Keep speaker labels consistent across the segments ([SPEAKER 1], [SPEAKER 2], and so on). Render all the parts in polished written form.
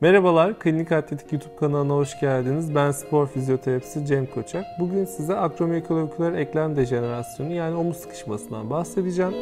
[SPEAKER 1] Merhabalar, Klinik Atletik YouTube kanalına hoş geldiniz. Ben spor fizyoterapisi Cem Koçak. Bugün size akromiyoklavikular eklem dejenerasyonu yani omuz sıkışmasından bahsedeceğim.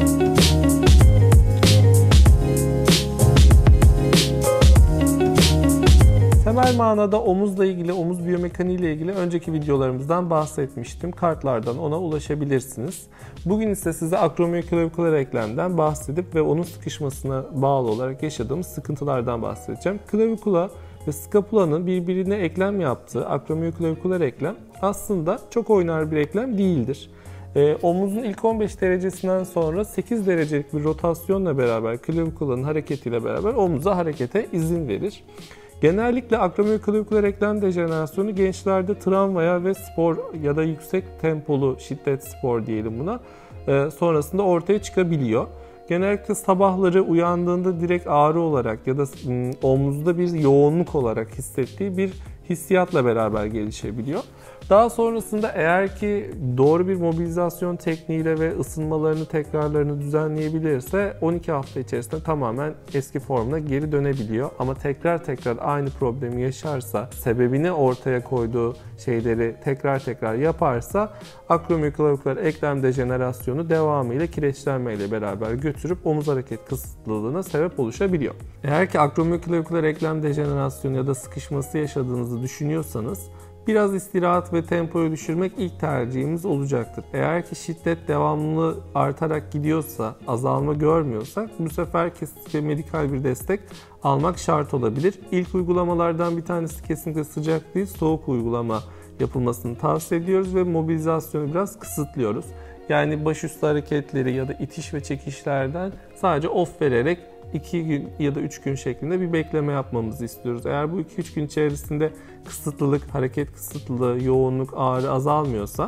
[SPEAKER 1] Temel manada omuzla ilgili, omuz biyomekaniği ile ilgili önceki videolarımızdan bahsetmiştim. Kartlardan ona ulaşabilirsiniz. Bugün ise size akromiyoklavikular eklemden bahsedip ve onun sıkışmasına bağlı olarak yaşadığımız sıkıntılardan bahsedeceğim. Klavikula ve skapulanın birbirine eklem yaptığı akromiyoklavikular eklem aslında çok oynar bir eklem değildir. Omuzun ilk 15 derecesinden sonra 8 derecelik bir rotasyonla beraber, klavikulanın hareketiyle beraber omuza harekete izin verir. Genellikle akromiyoklavikular eklem dejenerasyonu gençlerde travmaya ve spor ya da yüksek tempolu şiddet spor diyelim buna sonrasında ortaya çıkabiliyor. Genellikle sabahları uyandığında direkt ağrı olarak ya da omuzda bir yoğunluk olarak hissettiği bir hissiyatla beraber gelişebiliyor. Daha sonrasında eğer ki doğru bir mobilizasyon tekniğiyle ve ısınmalarını, tekrarlarını düzenleyebilirse 12 hafta içerisinde tamamen eski formuna geri dönebiliyor. Ama tekrar aynı problemi yaşarsa, sebebini ortaya koyduğu şeyleri tekrar yaparsa akromiyoklavikular eklem dejenerasyonu devamıyla kireçlenmeyle beraber götürüp omuz hareket kısıtlılığına sebep oluşabiliyor. Eğer ki akromiyoklavikular eklem dejenerasyonu ya da sıkışması yaşadığınızı düşünüyorsanız biraz istirahat ve tempoyu düşürmek ilk tercihimiz olacaktır. Eğer ki şiddet devamlı artarak gidiyorsa, azalma görmüyorsak bu sefer kesinlikle medikal bir destek almak şart olabilir. İlk uygulamalardan bir tanesi kesinlikle sıcak değil, soğuk uygulama yapılmasını tavsiye ediyoruz ve mobilizasyonu biraz kısıtlıyoruz. Yani başüstü hareketleri ya da itiş ve çekişlerden sadece off vererek 2 gün ya da 3 gün şeklinde bir bekleme yapmamızı istiyoruz. Eğer bu 2-3 gün içerisinde kısıtlılık, hareket kısıtlılığı, yoğunluk, ağrı azalmıyorsa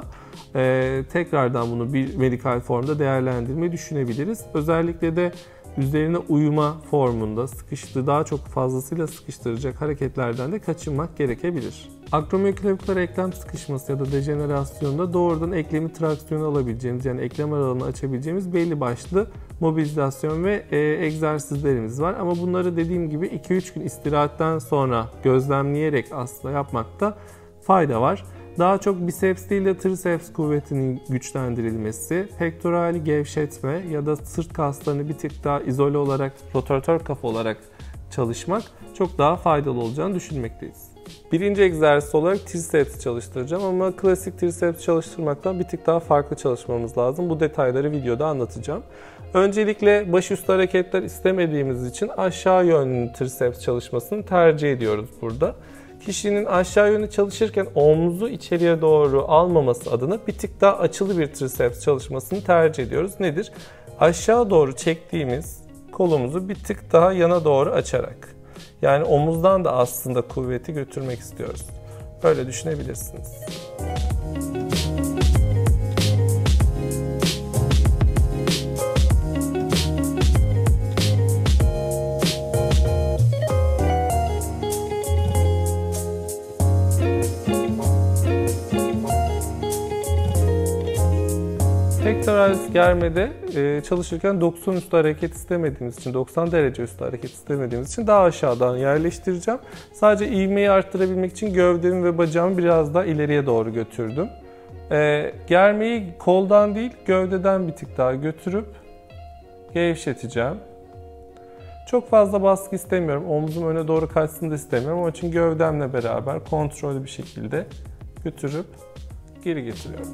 [SPEAKER 1] tekrardan bunu bir medikal formda değerlendirmeyi düşünebiliriz. Özellikle de üzerine uyuma formunda daha çok fazlasıyla sıkıştıracak hareketlerden de kaçınmak gerekebilir. Akromiyoklavikular eklem sıkışması ya da dejenerasyonda doğrudan eklemi traksiyonu alabileceğimiz yani eklem aralığını açabileceğimiz belli başlı mobilizasyon ve egzersizlerimiz var. Ama bunları dediğim gibi 2-3 gün istirahatten sonra gözlemleyerek aslında yapmakta fayda var. Daha çok biceps değil de triceps kuvvetinin güçlendirilmesi, pektorali gevşetme ya da sırt kaslarını bir tık daha izole olarak, rotatör kafa olarak çalışmak çok daha faydalı olacağını düşünmekteyiz. Birinci egzersiz olarak triceps çalıştıracağım ama klasik triceps çalıştırmaktan bir tık daha farklı çalışmamız lazım. Bu detayları videoda anlatacağım. Öncelikle başüstü hareketler istemediğimiz için aşağı yönlü triceps çalışmasını tercih ediyoruz burada. Kişinin aşağı yönlü çalışırken omuzu içeriye doğru almaması adına bir tık daha açılı bir triceps çalışmasını tercih ediyoruz. Nedir? Aşağı doğru çektiğimiz kolumuzu bir tık daha yana doğru açarak. Yani omuzdan da aslında kuvveti götürmek istiyoruz. Öyle düşünebilirsiniz. Pectoralis germede çalışırken 90 üstü hareket istemediğimiz için, 90 derece üstü hareket istemediğimiz için daha aşağıdan yerleştireceğim. Sadece ivmeyi arttırabilmek için gövdemi ve bacağımı biraz daha ileriye doğru götürdüm. Germeyi koldan değil, gövdeden bir tık daha götürüp gevşeteceğim. Çok fazla baskı istemiyorum. Omzum öne doğru kaçsın da istemiyorum. Onun için gövdemle beraber kontrollü bir şekilde götürüp geri getiriyorum.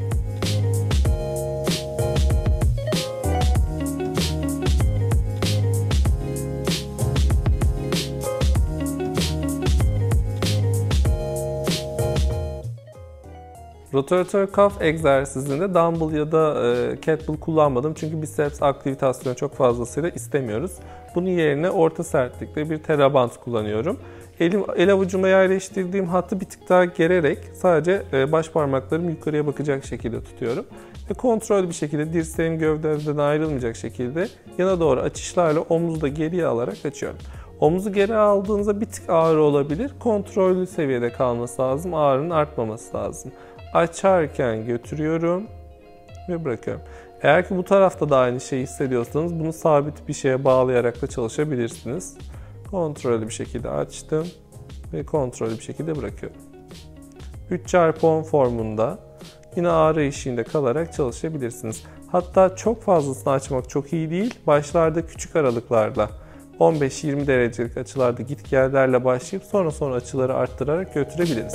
[SPEAKER 1] Rotatör kaf egzersizinde dumbbell ya da kettlebell kullanmadım çünkü biceps aktivitasyonu çok fazlasıyla istemiyoruz. Bunun yerine orta sertlikte bir teraband kullanıyorum. El avucuma yerleştirdiğim hattı bir tık daha gererek sadece baş parmaklarım yukarıya bakacak şekilde tutuyorum. Ve kontrollü bir şekilde dirseğim gövdeden ayrılmayacak şekilde yana doğru açışlarla omuzu da geriye alarak açıyorum. Omuzu geri aldığınızda bir tık ağrı olabilir. Kontrollü seviyede kalması lazım. Ağrının artmaması lazım. Açarken götürüyorum ve bırakıyorum. Eğer ki bu tarafta da aynı şeyi hissediyorsanız bunu sabit bir şeye bağlayarak da çalışabilirsiniz. Kontrollü bir şekilde açtım ve kontrollü bir şekilde bırakıyorum. 3x10 formunda yine ağrı eşiğinde kalarak çalışabilirsiniz. Hatta çok fazlasını açmak çok iyi değil. Başlarda küçük aralıklarla 15-20 derecelik açılarda git gellerle başlayıp sonra açıları arttırarak götürebiliriz.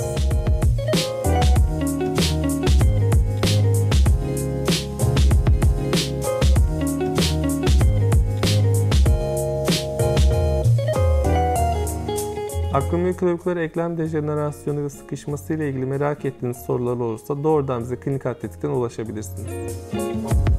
[SPEAKER 1] Akromiyoklavikular eklem dejenerasyonu ve sıkışması ile ilgili merak ettiğiniz sorular olursa doğrudan bize Klinik Atletik'ten ulaşabilirsiniz.